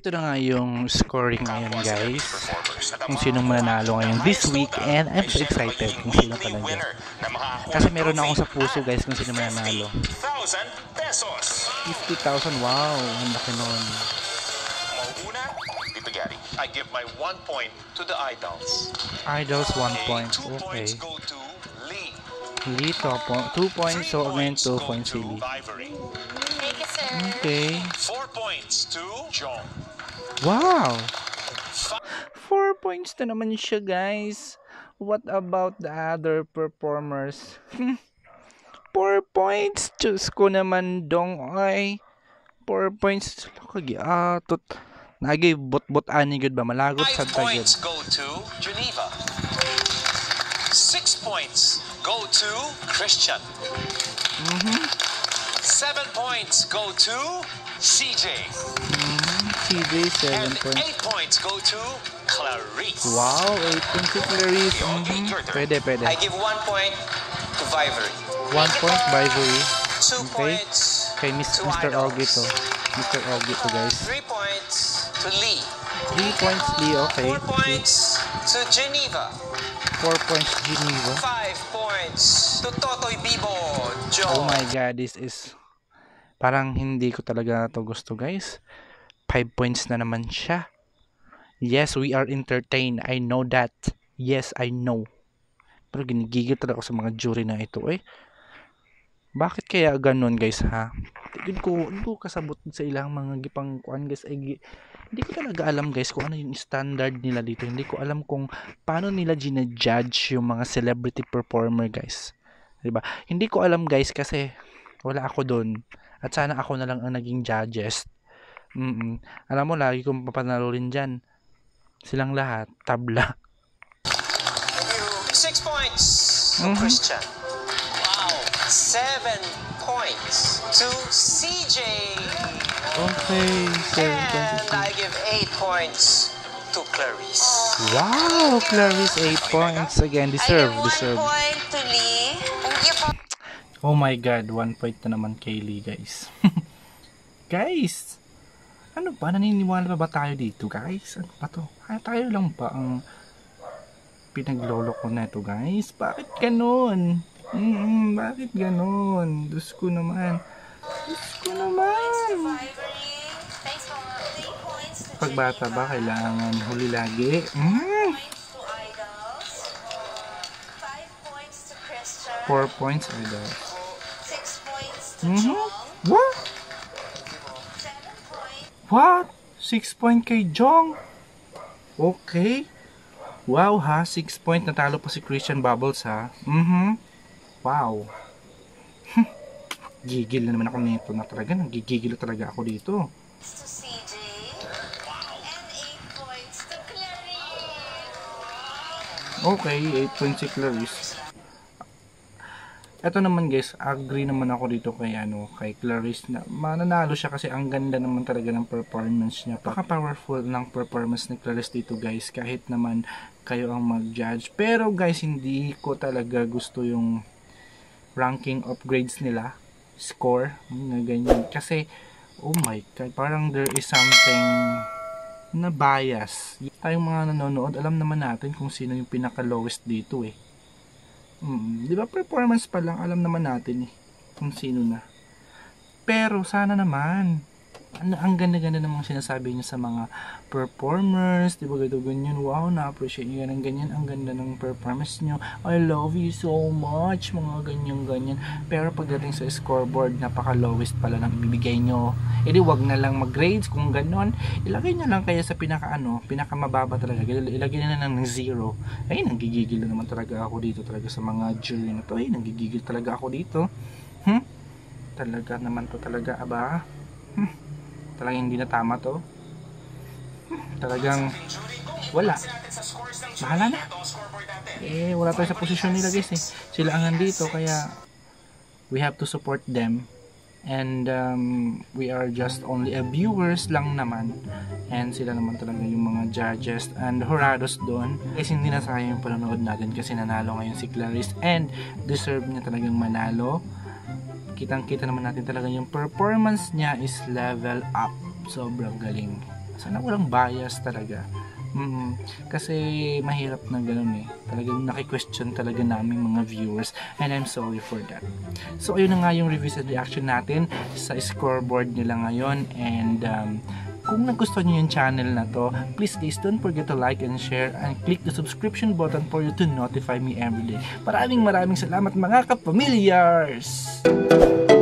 ito na nga yung scoring ngayon guys, kung sino mananalo ngayon this week, and I'm so excited kung sino talaga. Kasi meron akong sa puso guys kung sino mananalo. 50,000, wow, ang laki nun. I give my 1 point to the idols. Idols 1 point, okay. Lee 2 points, so again 2 points si Lee. Okay. 4 points to John. Wow! 4 points na naman siya guys. What about the other performers? 4 points. Diyos ko naman dong ay. 4 points. Kagiatot. Nagay bot-bot ani gud ba malagot sa 5 points go to Geneva. 6 points go to Christian. 7 points go to CJ. CJ 7 points. 8 points go to Clarice. Wow, 8 points si Clarice. Pwede. I give 1 point to Vivory. 1 point Vivory. 2 points kay Mr. Ogito. Mr. Ogito guys. 3 points to Lee. 3 points Lee, okay. 4 points to Geneva. 4 points Geneva. 5 points to Totoy Bibo. Joe. Oh my god, this is parang hindi ko talaga to gusto guys. 5 points na naman siya. Yes, we are entertained. I know that. Yes, I know. Pero ginigigil talaga ako sa mga jury na ito eh. Bakit kaya ganun guys ha? Hindi ko kasabot sa ilang mga gipang kuan guys. Hindi ko talaga alam guys kung ano yung standard nila dito. Hindi ko alam kung paano nila gina-judge yung mga celebrity performer guys. Diba? Hindi ko alam guys kasi wala ako doon. At sana ako na lang ang naging judges. Alam mo, lagi kong papanalo rin dyan. Silang lahat, tabla. 6 points to Christian. Wow. 7 points to CJ. Okay, 7 points. And I give 8 points to Clarice. Wow, Clarice 8 points. Again, deserve. 1 point to Lee. Oh my god, 1 point na naman kay Lee guys. Guys, ano ba? Naniniwala ba tayo dito guys? Ano ba to? Tayo lang ba ang pinaglolo ko na ito guys? Bakit ganun? Bakit ganun? Diyos ko naman. Pagbata ba kailangan huli lagi? 4 points idols. 6 points to John. What? 7 points. What? 6 point kay Jong? Okay. Wow ha, 6 point. Natalo pa si Christian Bubbles ha. Wow. Gigil na naman ako nito na talaga. Nagigigil talaga ako dito. To CJ. And 8 points to Clarice. Okay, 8 points si Clarice. Ito naman guys, agree naman ako dito kay Clarice na mananalo siya kasi ang ganda naman talaga ng performance niya. Paka-powerful ng performance ni Clarice dito guys, kahit naman kayo ang mag-judge. Pero guys, hindi ko talaga gusto yung ranking of grades nila, score, na ganyan. Kasi, oh my god, parang there is something na bias. Tayong mga nanonood, alam naman natin kung sino yung pinaka-lowest dito eh. Di ba performance pa lang alam naman natin eh kung sino na. Pero sana naman ang ganda-ganda ng mga sinasabi niya sa mga performers, di ba ganyan, wow, na-appreciate niyo ganyan, ang ganda ng performance niyo, I love you so much, mga ganyan. Pero pagdating sa scoreboard, napaka-lowest pala ng ibibigay niyo. Edi wag na lang mag-grades kung ganon, ilagay niyo lang kaya sa pinakamababa talaga, ilagay na lang ng 0. Ay, nanggigigil na naman talaga ako dito talaga sa mga jury na to. Ay, nanggigigil talaga ako dito. Talaga naman to talaga, aba. Talagang hindi na tama to. Talagang wala. Bahala na. Wala tayo sa posisyon nila guys eh. Sila ang nandito kaya we have to support them. And we are just only a viewers lang naman. And sila naman talaga yung mga judges and jurados doon. Kasi hindi na sayang yung panonood natin kasi nanalo ngayon si Clarice. And deserve niya talagang manalo. Kitang-kita naman natin talaga yung performance niya is level up. Sobrang galing. Sana walang bias talaga. Kasi mahirap na ganun eh. Talagang naki-question talaga namin mga viewers, and I'm sorry for that. So ayun na nga yung reviews and reaction natin sa scoreboard nila ngayon, and kung nagustuhan nyo yung channel na to, please guys, don't forget to like and share and click the subscription button for you to notify me every day. Maraming salamat mga kapamilyars!